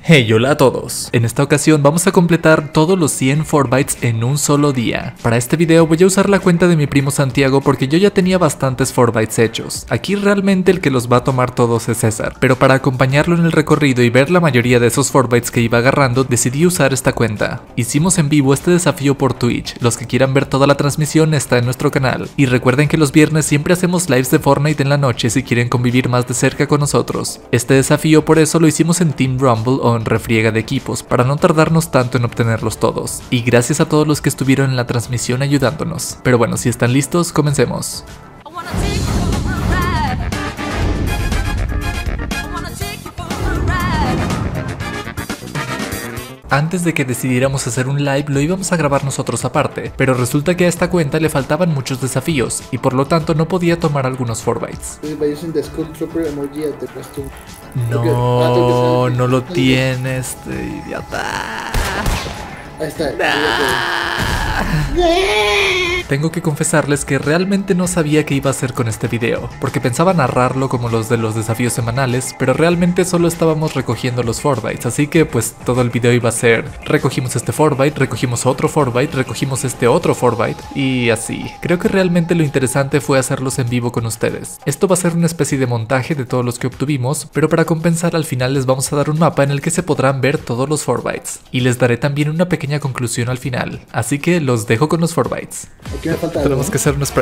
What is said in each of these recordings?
Hey, hola a todos. En esta ocasión vamos a completar todos los 100 Fortbytes en un solo día. Para este video voy a usar la cuenta de mi primo Santiago porque yo ya tenía bastantes Fortbytes hechos. Aquí realmente el que los va a tomar todos es César, pero para acompañarlo en el recorrido y ver la mayoría de esos Fortbytes que iba agarrando, decidí usar esta cuenta. Hicimos en vivo este desafío por Twitch. Los que quieran ver toda la transmisión está en nuestro canal. Y recuerden que los viernes siempre hacemos lives de Fortnite en la noche si quieren convivir más de cerca con nosotros. Este desafío por eso lo hicimos en Team Rumble o en refriega de equipos, para no tardarnos tanto en obtenerlos todos. Y gracias a todos los que estuvieron en la transmisión ayudándonos. Pero bueno, si están listos, comencemos. Antes de que decidiéramos hacer un live lo íbamos a grabar nosotros aparte, pero resulta que a esta cuenta le faltaban muchos desafíos y por lo tanto no podía tomar algunos Fortbytes. No, no lo tiene este idiota. Ahí está. Tengo que confesarles que realmente no sabía qué iba a hacer con este video, porque pensaba narrarlo como los de los desafíos semanales, pero realmente solo estábamos recogiendo los Fortbytes, así que pues todo el video iba a ser recogimos este Fortbyte, recogimos otro Fortbyte, recogimos este otro Fortbyte y así. Creo que realmente lo interesante fue hacerlos en vivo con ustedes. Esto va a ser una especie de montaje de todos los que obtuvimos, pero para compensar al final les vamos a dar un mapa en el que se podrán ver todos los Fortbytes y les daré también una pequeña conclusión al final, así que los dejo con los Fortbytes. Aquí me falta Tenemos algo. que hacer un spray.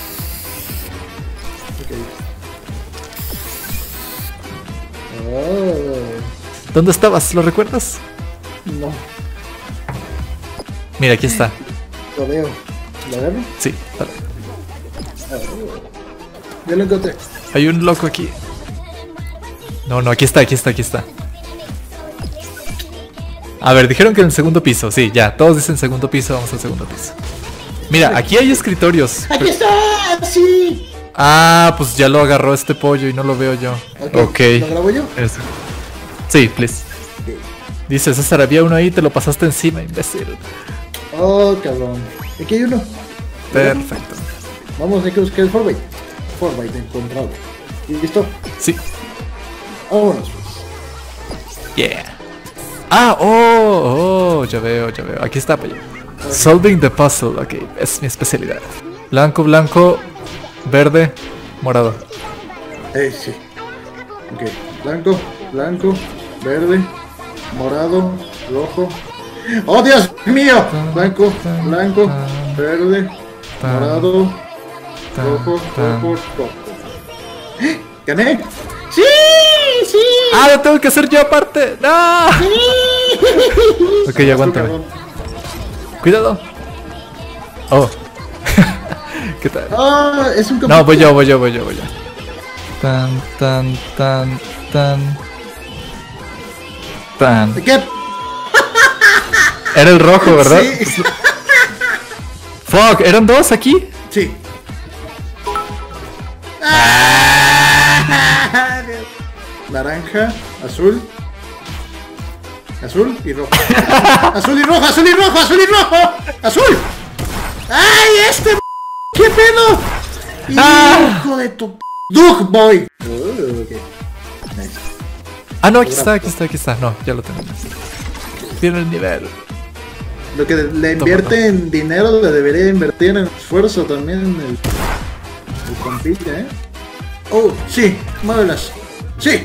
Oh, ¿Dónde estabas? ¿Lo recuerdas? no, Mira, aquí está. lo veo. ¿Lo agarro? Sí, dale. Yo lo encontré. Hay un loco aquí. No, aquí está. A ver, dijeron que en el segundo piso. Sí, ya, todos dicen segundo piso, vamos al segundo piso. Mira, aquí hay escritorios. ¡Aquí está! ¡Sí! Ah, pues ya lo agarró este pollo y no lo veo yo. Ok. ¿Lo grabo yo? Eso. Sí, please. Ok. Dice César, había uno ahí, te lo pasaste encima, imbécil. Oh, cabrón. Aquí hay uno. Perfecto. Vamos, hay que buscar el Fortbyte. Fortbyte encontrado. ¿Y listo? Sí. Vámonos. Yeah. Ah, oh, ya veo. Aquí está, pollo. Solving the puzzle, ok, es mi especialidad. Blanco, verde, morado. Sí. Ok. Blanco, verde, morado, rojo. ¡Oh, Dios mío! Blanco, verde, morado, rojo. ¿Gané? ¡Sí! ¡Sí! Ah, lo tengo que hacer yo aparte. No. Ok, aguántame. Cuidado. Oh. ¿Qué tal? Ah, es un No, voy yo. Tan. ¿Qué? Era el rojo, ¿verdad? Sí. Fuck, ¿eran dos aquí? Sí. Naranja, azul y rojo. Azul y rojo. ¡Azul! ¡Ay, este! ¿Qué pedo? Hijo de tu Dug Boy. Okay. Nice. Ah, no, aquí está. No, ya lo tenemos. Tiene el nivel. Lo que le invierte en dinero le debería invertir en esfuerzo también en el compite, ¿eh? Oh, sí, muévelas. Sí.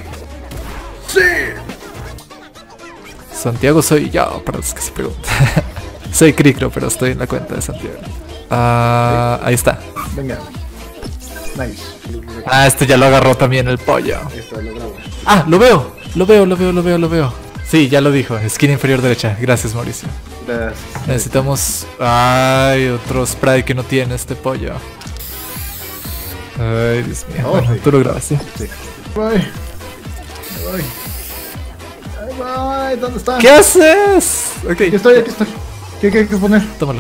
Santiago soy yo, para los que se preguntan. Soy Cricro, pero estoy en la cuenta de Santiago. Ah, ahí está. Venga. Nice. Ah, este ya lo agarró también el pollo. Esto lo grabo. Ah, lo veo. Sí, ya lo dijo. Esquina inferior derecha. Gracias, Mauricio. Gracias. Necesitamos... Ay, otro spray que no tiene este pollo. Ay, Dios mío. Oh, Bueno, sí. tú lo grabaste. Sí. Voy. ¿Dónde está? ¿Qué haces? Ok, Aquí estoy. ¿Qué hay que poner? tómalo.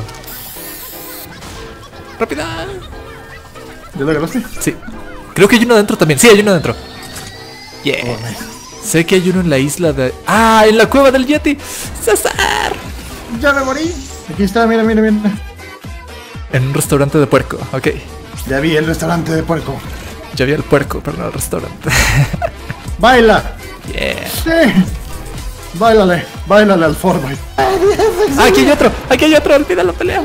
¡Rápida! ¿Ya lo agarraste? Sí. Creo que hay uno adentro también. Sí, hay uno adentro. Yeah. Oh, nice. Sé que hay uno en la isla de... ¡Ah! ¡En la cueva del Yeti! ¡César! ¡Ya me morí! Aquí está, mira. En un restaurante de puerco. Ok. Ya vi el restaurante de puerco. Ya vi el puerco, pero no el restaurante. ¡Baila! Yeah. Sí. Báilale, báilale al Fortnite. Ah, aquí hay otro, olvida la pelea.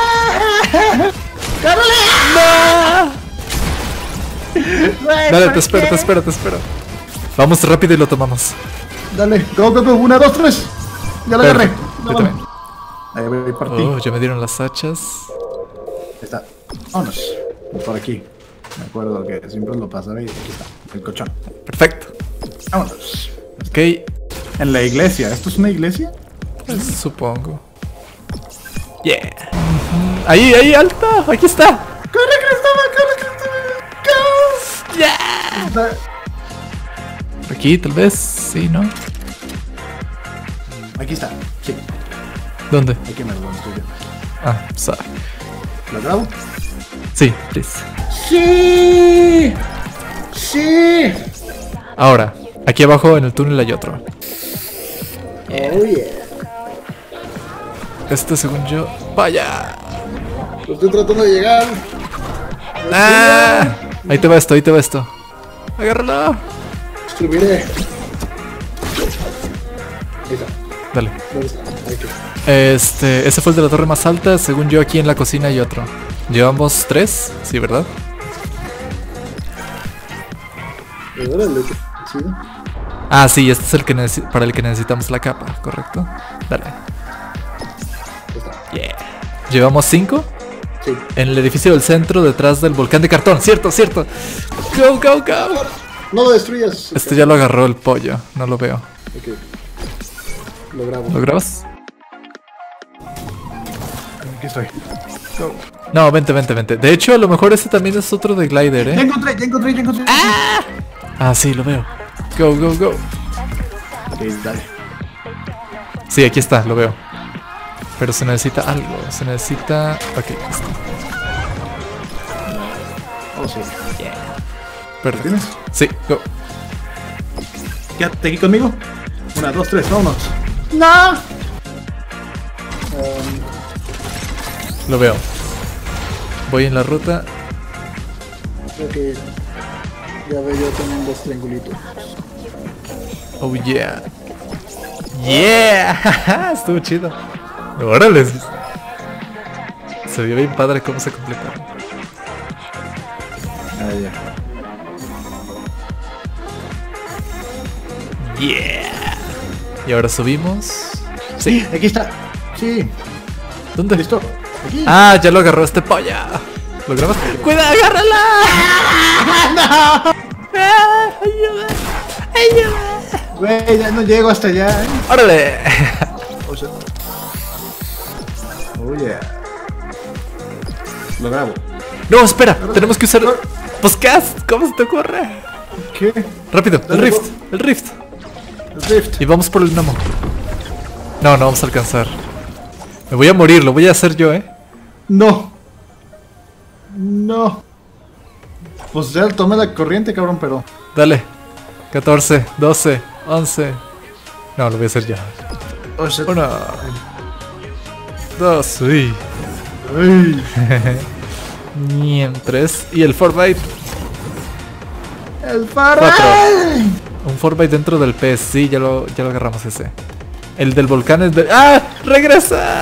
¡Cárale! ¡No! Dale, te espero. Vamos rápido y lo tomamos. Dale, go, 1, 2, 3. Ya la agarré. Yo también. Ahí voy por ti. Ya me dieron las hachas. Ahí está. Vámonos. Por aquí. Me acuerdo que siempre lo pasaba y aquí está. El colchón. Perfecto. Vámonos. Ok. En la iglesia. ¿Esto es una iglesia? Pues, supongo. Yeah. Ahí, alta. Aquí está. ¡Corre, Cristóbal! ¡Go! Yeah. Aquí, tal vez. Sí, ¿no? Aquí está. Sí. ¿Dónde? Aquí me lo estoy viendo. Ah, sorry. ¿Lo grabo? Sí, please. ¡Sí! ¡Sí! Ahora, aquí abajo en el túnel hay otro. Oh, yeah. Este, según yo. ¡Vaya! Estoy tratando de llegar. ¡Ah! Ahí te va esto. ¡Agárralo! Distribuiré. Ahí está. Dale. ¿Dónde está? Aquí. Ese fue el de la torre más alta. Según yo, aquí en la cocina hay otro. Llevamos 3, sí, ¿verdad? Órale, ¿sí? Ah, sí, este es el que para el que necesitamos la capa, ¿correcto? Dale. Yeah. Llevamos 5. Sí. En el edificio del centro, detrás del volcán de cartón. Cierto. Go. No lo destruyas. Este ya lo agarró el pollo. No lo veo. Ok. Lo grabo. ¿Lo grabas? Aquí estoy. Go. No, vente. De hecho, a lo mejor ese también es otro de glider, Ya encontré. Ah, sí, lo veo. Go. Ok, dale. Sí, aquí está, lo veo. Pero se necesita algo. Ok, listo. Oh, sí. Perfecto. ¿Tienes? Sí, go. Quédate aquí conmigo. 1, 2, 3, vámonos. ¡No! Lo veo. Voy en la ruta. Creo que ya veo yo también 2 triangulitos. Oh yeah. Yeah. Estuvo chido. Órale. Se vio bien padre cómo se completaron. Ah, ya. Yeah. Y ahora subimos. Sí. Aquí está. Sí. ¿Dónde? ¿Listo? Aquí. Ah, ya lo agarró este polla. ¿Lo grabas? ¡Cuida, agárrala! ¡No! ¡Ayuda! Güey, ya no llego hasta allá. ¡Órale! Oh, yeah. Lo grabo. No, espera, tenemos que usar podcast. ¿Cómo se te ocurre? ¿Qué? Rápido, el rift. El Rift. Y vamos por el gnomo. No vamos a alcanzar. Me voy a morir, lo voy a hacer yo, No. Pues ya tomé la corriente, cabrón, pero... Dale. 14, 12, 11. No, lo voy a hacer ya. 1, 2, uy. 3. Y el Fortnite. ¡El Fortnite! 4. Un Fortnite dentro del pez. Sí, ya lo agarramos ese. El del volcán es de... ¡Ah! ¡Regresa!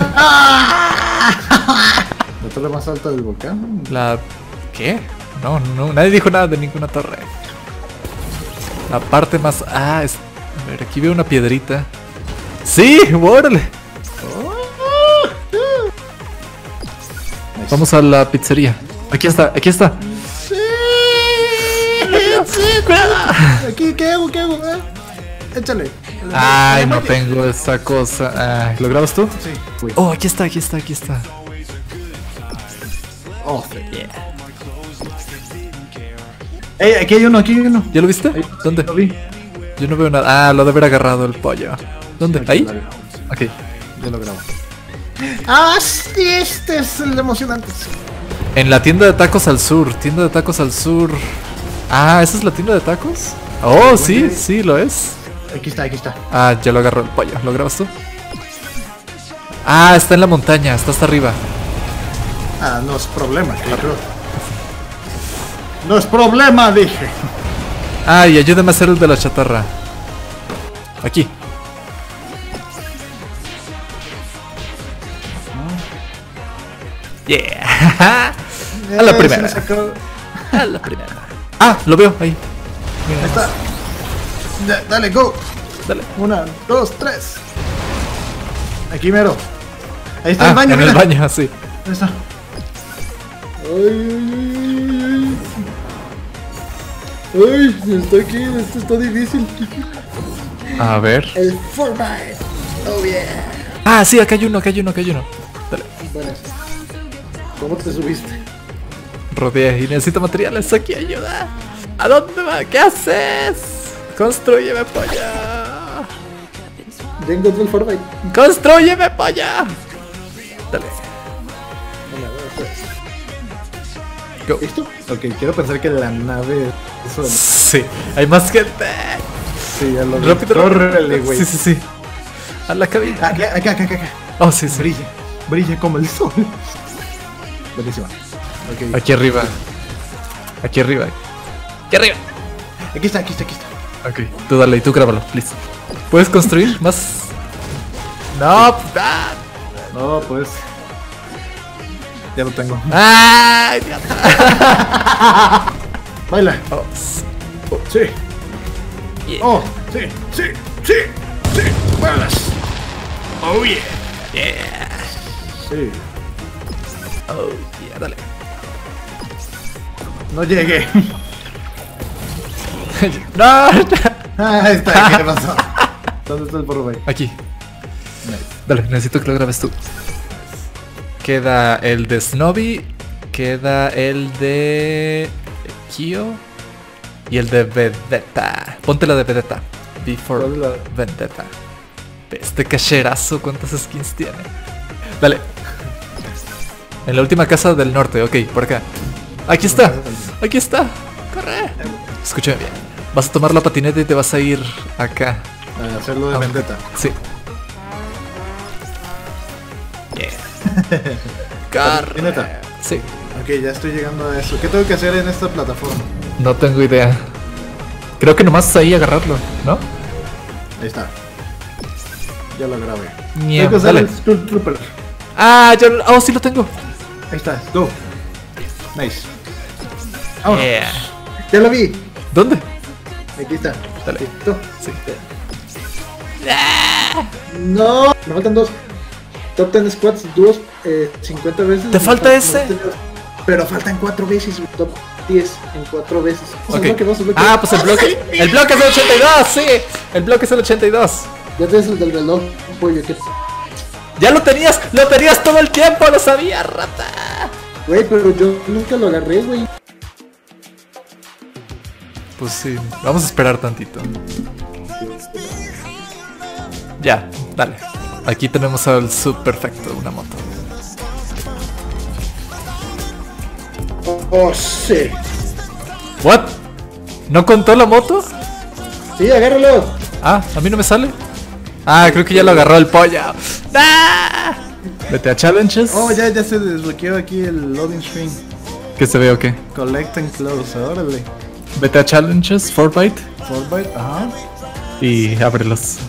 ¿La torre más alta del volcán? La... ¿Qué? No, nadie dijo nada de ninguna torre. La parte más... Ah, es... A ver, aquí veo una piedrita. ¡Sí! ¡Órale! Nice. Vamos a la pizzería. Aquí está. ¡Sí! Aquí, ¿qué hago? Échale. Ay, no tengo esa cosa. Ay, ¿lo grabas tú? Sí. Uy. Oh, aquí está. Oh, yeah. Ey, aquí hay uno. ¿Ya lo viste? ¿Dónde? Lo vi. Yo no veo nada. Ah, lo de haber agarrado el pollo. ¿Dónde? Aquí ¿Ahí? lo veo. Ok. Yo lo grabo. Ah, sí, este es el emocionante. En la tienda de tacos al sur. Ah, ¿esa es la tienda de tacos? Oh, sí, lo es. Aquí está. Ah, ya lo agarró el pollo. ¿Lo grabas tú? Ah, está en la montaña, está hasta arriba. Ah, no es problema, claro. No es problema, dije. Ah, y ayúdame a hacer el de la chatarra. Aquí. Yeah. A la primera. A la primera. Ah, lo veo ahí. Ahí está. Dale, go. Dale. 1, 2, 3. Aquí mero. Ahí está el baño, en mira. el baño, sí. Ahí está. Ay, está aquí, esto está difícil. A ver. El Fortnite. Oh yeah. Ah, sí, acá hay uno. Dale. Bueno. ¿Cómo te subiste? Rodeé y necesito materiales. Aquí, ayuda. ¿A dónde va? ¿Qué haces? Construyeme, polla. Ya encontré el Fortnite. Construyeme, polla. Dale. Go. ¿Listo? Ok, quiero pensar que la nave... Sí, hay más gente. Sí, ya lo vi. Rápido. Córrele, güey. Sí. A la cabina. Acá. Oh, sí. Brilla como el sol. Buenísima. Okay. Aquí arriba. Aquí arriba. Aquí está. Ok, tú dale y tú grábalo, please. ¿Puedes construir más? No, No, pues... Ya lo tengo. ¡ay, idiota! Baila. Oh, Sí. yeah. Oh, sí. Bailas. Oh, yeah. Yeah. Sí. Oh, yeah, dale. No llegué. No. Ahí está, ¿qué pasó? ¿Dónde está el Fortnite? Aquí. Dale, necesito que lo grabes tú. Queda el de Snobby. Queda el de Kyo. Y el de Vendetta. Ponte la de Vendetta. Before ¿Cuál es la? Vendetta. Este cacherazo, ¿cuántas skins tiene? Dale. En la última casa del norte, ok, por acá. Aquí está. Corre. Escúchame bien. Vas a tomar la patineta y te vas a ir acá. A hacerlo de Vendetta. Sí. Yeah. Patineta. Sí. Ok, ya estoy llegando a eso. ¿Qué tengo que hacer en esta plataforma? No tengo idea. Creo que nomás ahí agarrarlo, ¿no? Ahí está. Ya lo grabé. Ñe, Tengo que usar dale. el Skull Trooper. Ah, yo. Oh, sí lo tengo. Ahí está, go. Nice. Vámonos. Yeah. Ya lo vi. ¿Dónde? Aquí está. Dale. Listo. Sí. No, me faltan dos. Top 10 squats, dúos, 50 veces. ¿Te falta ese? Pero faltan 4 veces, top 10 en 4 veces. Ok. Vamos, Ah, pues el bloque. El bloque es el 82, sí. El bloque es el 82. Ya tienes el del reloj, pollo. ¿Qué? Ya lo tenías todo el tiempo, lo sabía, rata. Güey, pero yo nunca lo agarré, güey. Pues sí, vamos a esperar tantito. Ya, dale. Aquí tenemos al sub perfecto, una moto. Oh, sí. ¿What? ¿No contó la moto? Sí, agárralo. Ah, a mí no me sale. Ah, creo que ya lo agarró el pollo. ¡Ah! Vete a challenges. Oh, ya se desbloqueó aquí el loading screen. ¿Qué se ve o qué? Collect and close, órale. Vete a challenges, Fortnite. Fortnite, ajá. Y ábrelos.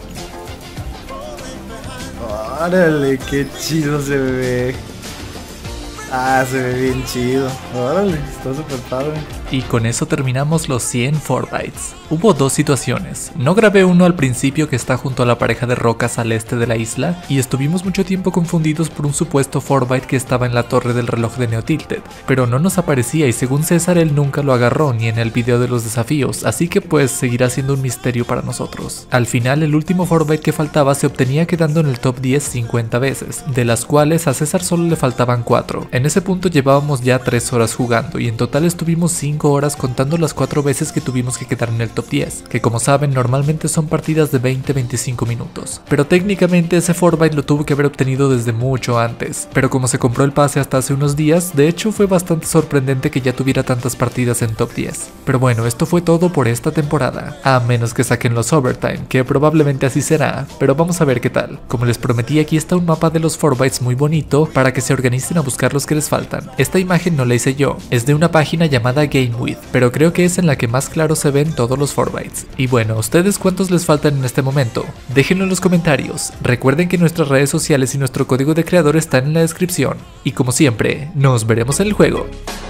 Órale, qué chido se ve. Ah, se ve bien chido. Órale, está súper padre. Y con eso terminamos los 100 Fortbytes. Hubo dos situaciones. No grabé uno al principio que está junto a la pareja de rocas al este de la isla, y estuvimos mucho tiempo confundidos por un supuesto Fortbyte que estaba en la torre del reloj de NeoTilted, pero no nos aparecía y según César él nunca lo agarró ni en el video de los desafíos, así que pues seguirá siendo un misterio para nosotros. Al final el último Fortbyte que faltaba se obtenía quedando en el top 10 50 veces, de las cuales a César solo le faltaban 4. En ese punto llevábamos ya 3 horas jugando y en total estuvimos 5 horas contando las 4 veces que tuvimos que quedar en el top 10, que como saben normalmente son partidas de 20-25 minutos, pero técnicamente ese Fortbyte lo tuvo que haber obtenido desde mucho antes, pero como se compró el pase hasta hace unos días, de hecho fue bastante sorprendente que ya tuviera tantas partidas en top 10. Pero bueno, esto fue todo por esta temporada, a menos que saquen los overtime, que probablemente así será, pero vamos a ver qué tal. Como les prometí, aquí está un mapa de los Fortbytes muy bonito para que se organicen a buscar los que les faltan. Esta imagen no la hice yo, es de una página llamada Game Game With, pero creo que es en la que más claro se ven todos los Fortbytes. Y bueno, ¿a ustedes cuántos les faltan en este momento? Déjenlo en los comentarios. Recuerden que nuestras redes sociales y nuestro código de creador están en la descripción. Y como siempre, nos veremos en el juego.